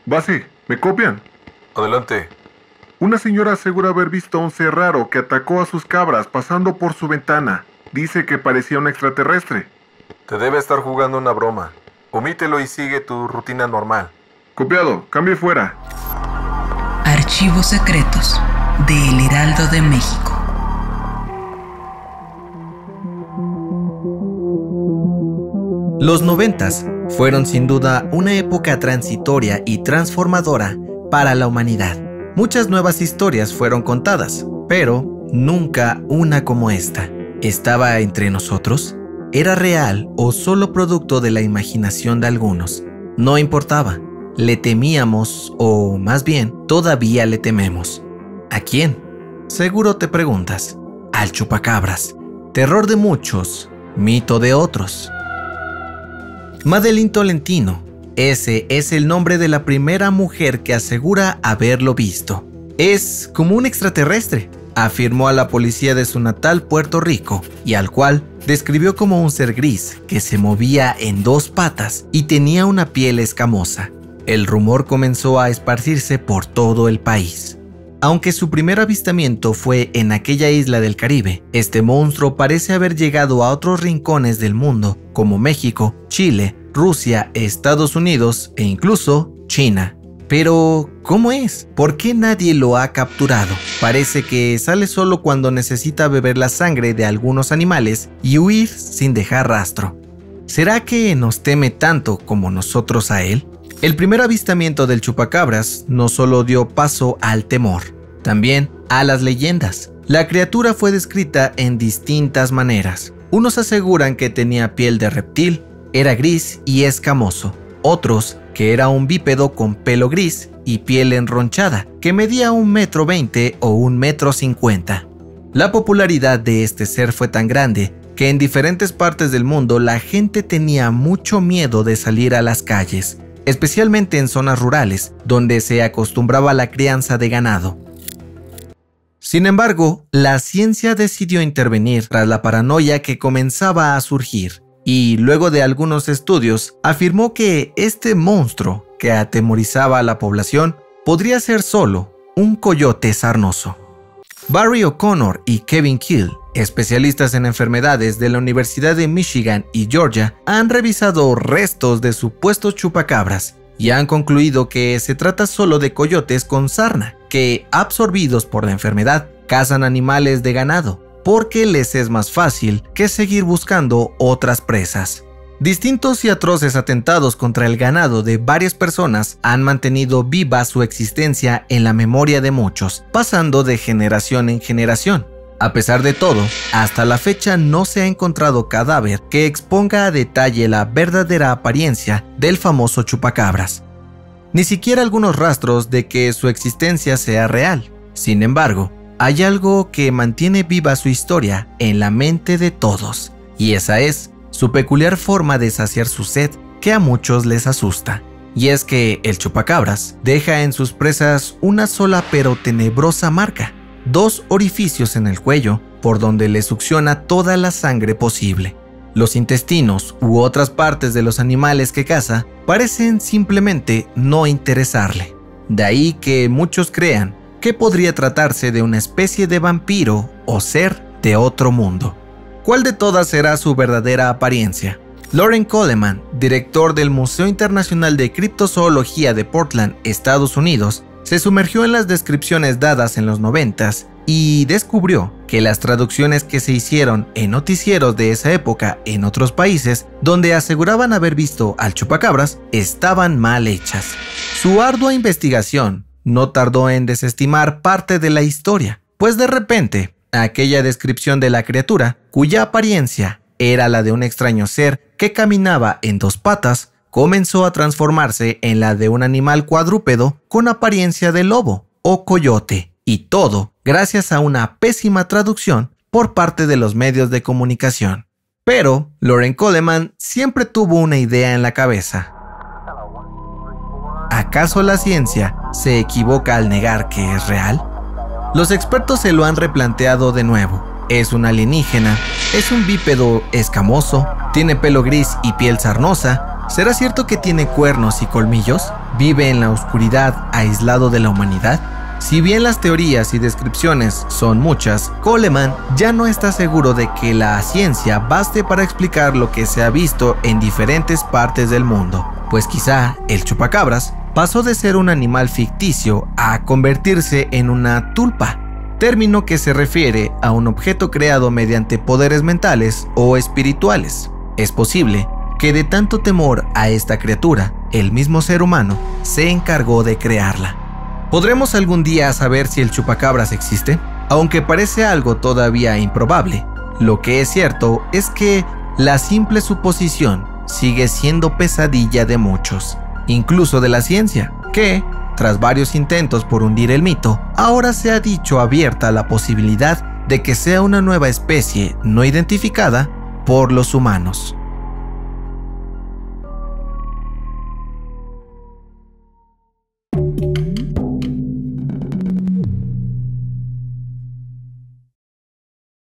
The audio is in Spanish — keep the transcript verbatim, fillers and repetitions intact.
Base, ¿me copian? Adelante. Una señora asegura haber visto a un ser raro que atacó a sus cabras pasando por su ventana. Dice que parecía un extraterrestre. Te debe estar jugando una broma. Omítelo y sigue tu rutina normal. Copiado, cambie fuera. Archivos secretos de El Heraldo de México. Los noventas fueron sin duda una época transitoria y transformadora para la humanidad. Muchas nuevas historias fueron contadas, pero nunca una como esta. ¿Estaba entre nosotros? ¿Era real o solo producto de la imaginación de algunos? No importaba. Le temíamos, o más bien, todavía le tememos. ¿A quién? Seguro te preguntas. Al chupacabras. Terror de muchos, mito de otros. Madeline Tolentino. Ese es el nombre de la primera mujer que asegura haberlo visto. Es como un extraterrestre, afirmó a la policía de su natal Puerto Rico, y al cual describió como un ser gris que se movía en dos patas y tenía una piel escamosa. El rumor comenzó a esparcirse por todo el país. Aunque su primer avistamiento fue en aquella isla del Caribe, este monstruo parece haber llegado a otros rincones del mundo, como México, Chile, Rusia, Estados Unidos e incluso China. Pero, ¿cómo es? ¿Por qué nadie lo ha capturado? Parece que sale solo cuando necesita beber la sangre de algunos animales y huir sin dejar rastro. ¿Será que nos teme tanto como nosotros a él? El primer avistamiento del chupacabras no solo dio paso al temor, también a las leyendas. La criatura fue descrita en distintas maneras. Unos aseguran que tenía piel de reptil, era gris y escamoso. Otros que era un bípedo con pelo gris y piel enronchada, que medía un metro veinte o un metro cincuenta. La popularidad de este ser fue tan grande que en diferentes partes del mundo la gente tenía mucho miedo de salir a las calles, especialmente en zonas rurales, donde se acostumbraba a la crianza de ganado. Sin embargo, la ciencia decidió intervenir tras la paranoia que comenzaba a surgir, y luego de algunos estudios, afirmó que este monstruo que atemorizaba a la población podría ser solo un coyote sarnoso. Barry O'Connor y Kevin Keel, especialistas en enfermedades de la Universidad de Michigan y Georgia, han revisado restos de supuestos chupacabras y han concluido que se trata solo de coyotes con sarna, que, absorbidos por la enfermedad, cazan animales de ganado, porque les es más fácil que seguir buscando otras presas. Distintos y atroces atentados contra el ganado de varias personas han mantenido viva su existencia en la memoria de muchos, pasando de generación en generación. A pesar de todo, hasta la fecha no se ha encontrado cadáver que exponga a detalle la verdadera apariencia del famoso chupacabras. Ni siquiera algunos rastros de que su existencia sea real. Sin embargo, hay algo que mantiene viva su historia en la mente de todos, y esa es su peculiar forma de saciar su sed que a muchos les asusta. Y es que el chupacabras deja en sus presas una sola pero tenebrosa marca, dos orificios en el cuello por donde le succiona toda la sangre posible. Los intestinos u otras partes de los animales que caza parecen simplemente no interesarle. De ahí que muchos crean que podría tratarse de una especie de vampiro o ser de otro mundo. ¿Cuál de todas será su verdadera apariencia? Loren Coleman, director del Museo Internacional de Criptozoología de Portland, Estados Unidos, se sumergió en las descripciones dadas en los noventas y descubrió que las traducciones que se hicieron en noticieros de esa época en otros países donde aseguraban haber visto al chupacabras estaban mal hechas. Su ardua investigación no tardó en desestimar parte de la historia, pues de repente aquella descripción de la criatura, cuya apariencia era la de un extraño ser que caminaba en dos patas, comenzó a transformarse en la de un animal cuadrúpedo con apariencia de lobo o coyote, y todo gracias a una pésima traducción por parte de los medios de comunicación. Pero Loren Coleman siempre tuvo una idea en la cabeza. ¿Acaso la ciencia se equivoca al negar que es real? Los expertos se lo han replanteado de nuevo. ¿Es un alienígena? ¿Es un bípedo escamoso? ¿Tiene pelo gris y piel sarnosa? ¿Será cierto que tiene cuernos y colmillos? ¿Vive en la oscuridad, aislado de la humanidad? Si bien las teorías y descripciones son muchas, Coleman ya no está seguro de que la ciencia baste para explicar lo que se ha visto en diferentes partes del mundo, pues quizá el chupacabras pasó de ser un animal ficticio a convertirse en una tulpa, término que se refiere a un objeto creado mediante poderes mentales o espirituales. Es posible que de tanto temor a esta criatura, el mismo ser humano se encargó de crearla. ¿Podremos algún día saber si el chupacabras existe? Aunque parece algo todavía improbable, lo que es cierto es que la simple suposición sigue siendo pesadilla de muchos, incluso de la ciencia, que, tras varios intentos por hundir el mito, ahora se ha dicho abierta la posibilidad de que sea una nueva especie no identificada por los humanos.